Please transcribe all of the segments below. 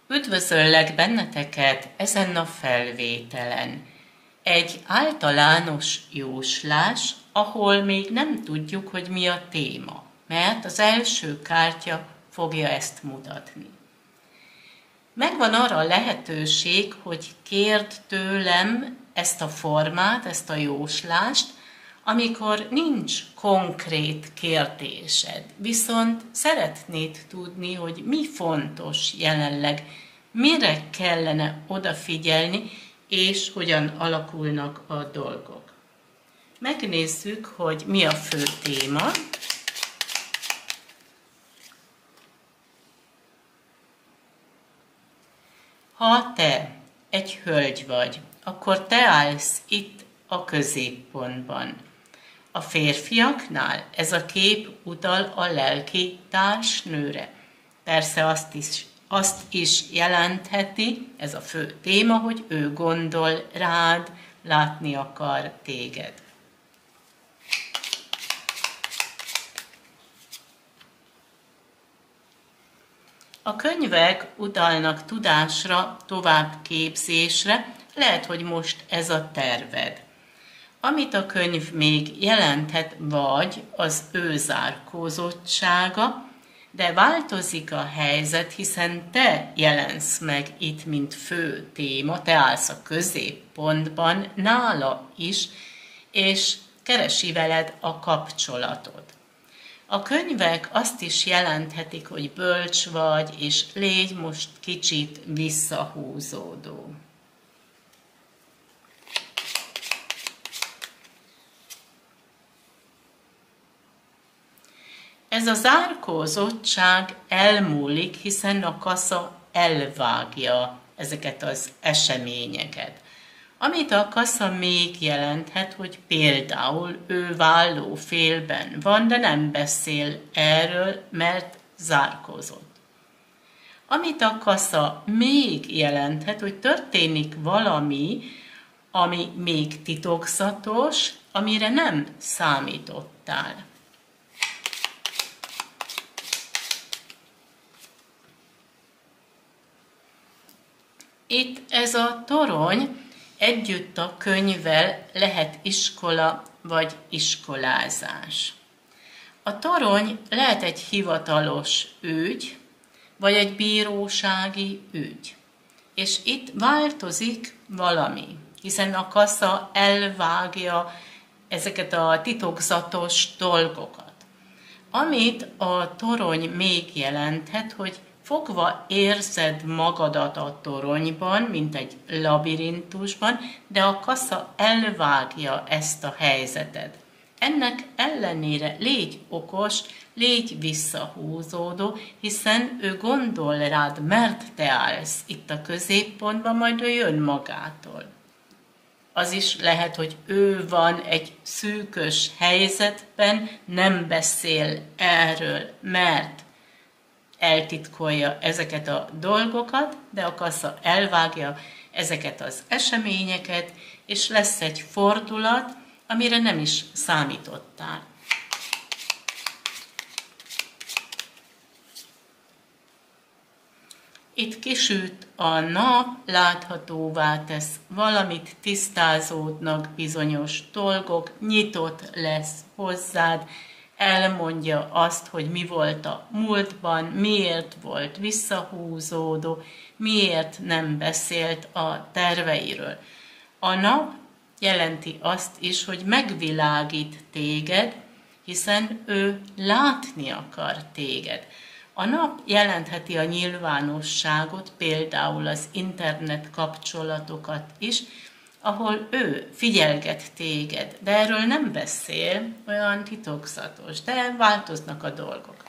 Üdvözöllek benneteket ezen a felvételen. Egy általános jóslás, ahol még nem tudjuk, hogy mi a téma, mert az első kártya fogja ezt mutatni. Megvan arra a lehetőség, hogy kérd tőlem ezt a formát, ezt a jóslást, amikor nincs konkrét kérdésed, viszont szeretnéd tudni, hogy mi fontos jelenleg, mire kellene odafigyelni, és hogyan alakulnak a dolgok. Megnézzük, hogy mi a fő téma. Ha te egy hölgy vagy, akkor te állsz itt a középpontban. A férfiaknál ez a kép utal a lelki társnőre. Persze azt is jelentheti, ez a fő téma, hogy ő gondol rád, látni akar téged. A könyvek utalnak tudásra, továbbképzésre, lehet, hogy most ez a terved. Amit a könyv még jelenthet, vagy az ő zárkózottsága, de változik a helyzet, hiszen te jelensz meg itt, mint fő téma, te állsz a középpontban, nála is, és keresi veled a kapcsolatot. A könyvek azt is jelenthetik, hogy bölcs vagy, és légy most kicsit visszahúzódó. Ez a zárkózottság elmúlik, hiszen a kasza elvágja ezeket az eseményeket. Amit a kasza még jelenthet, hogy például ő vállófélben van, de nem beszél erről, mert zárkózott. Amit a kasza még jelenthet, hogy történik valami, ami még titokzatos, amire nem számítottál. Itt ez a torony együtt a könyvvel lehet iskola vagy iskolázás. A torony lehet egy hivatalos ügy, vagy egy bírósági ügy. És itt változik valami, hiszen a kasza elvágja ezeket a titokzatos dolgokat. Amit a torony még jelenthet, hogy fogva érzed magadat a toronyban, mint egy labirintusban, de a kasza elvágja ezt a helyzetet. Ennek ellenére légy okos, légy visszahúzódó, hiszen ő gondol rád, mert te állsz itt a középpontban, majd ő jön magától. Az is lehet, hogy ő van egy szűkös helyzetben, nem beszél erről, mert eltitkolja ezeket a dolgokat, de a kasza elvágja ezeket az eseményeket, és lesz egy fordulat, amire nem is számítottál. Itt kisüt a nap, láthatóvá tesz valamit, tisztázódnak bizonyos dolgok, nyitott lesz hozzád, elmondja azt, hogy mi volt a múltban, miért volt visszahúzódó, miért nem beszélt a terveiről. A nap jelenti azt is, hogy megvilágít téged, hiszen ő látni akar téged. A nap jelentheti a nyilvánosságot, például az internet kapcsolatokat is, ahol ő figyelget téged, de erről nem beszél, olyan titokzatos, de változnak a dolgok.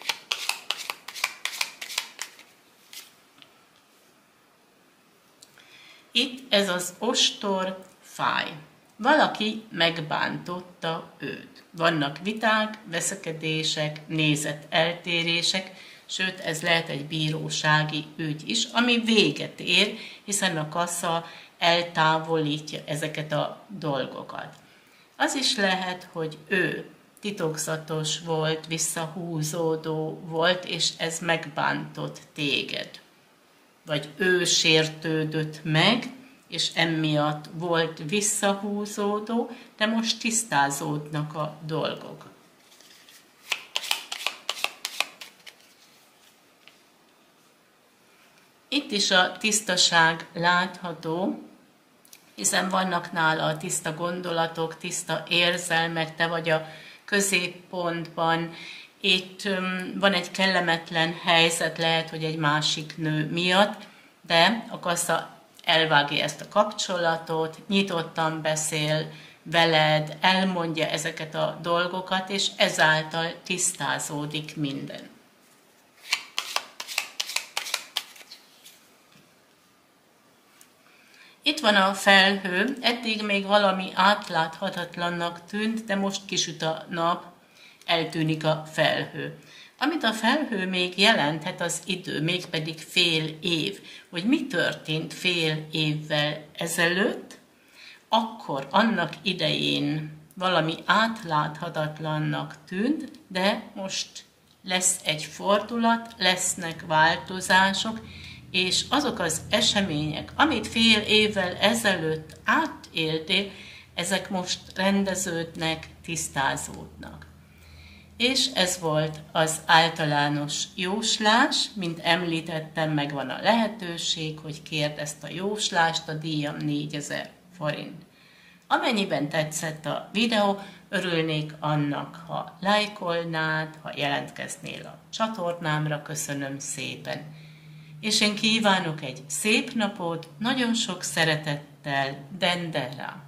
Itt ez az ostor fáj. Valaki megbántotta őt. Vannak viták, veszekedések, nézeteltérések, sőt, ez lehet egy bírósági ügy is, ami véget ér, hiszen a kasza eltávolítja ezeket a dolgokat. Az is lehet, hogy ő titokzatos volt, visszahúzódó volt, és ez megbántott téged. vagy ő sértődött meg, és emiatt volt visszahúzódó, de most tisztázódnak a dolgok. Itt is a tisztaság látható, hiszen vannak nála a tiszta gondolatok, tiszta érzelmek, te vagy a középpontban. Itt van egy kellemetlen helyzet, lehet, hogy egy másik nő miatt, de a kassa elvágja ezt a kapcsolatot, nyitottan beszél veled, elmondja ezeket a dolgokat, és ezáltal tisztázódik minden. Itt van a felhő, eddig még valami átláthatatlannak tűnt, de most kisüt a nap, eltűnik a felhő. Amit a felhő még jelenthet, az idő, mégpedig fél év. Hogy mi történt fél évvel ezelőtt, akkor annak idején valami átláthatatlannak tűnt, de most lesz egy fordulat, lesznek változások, és azok az események, amit fél évvel ezelőtt átéltél, ezek most rendeződnek, tisztázódnak. És ez volt az általános jóslás, mint említettem, megvan a lehetőség, hogy kérd ezt a jóslást, a díjam 4000 forint. Amennyiben tetszett a videó, örülnék annak, ha lájkolnád, ha jelentkeznél a csatornámra, köszönöm szépen. És én kívánok egy szép napot, nagyon sok szeretettel, Dendera!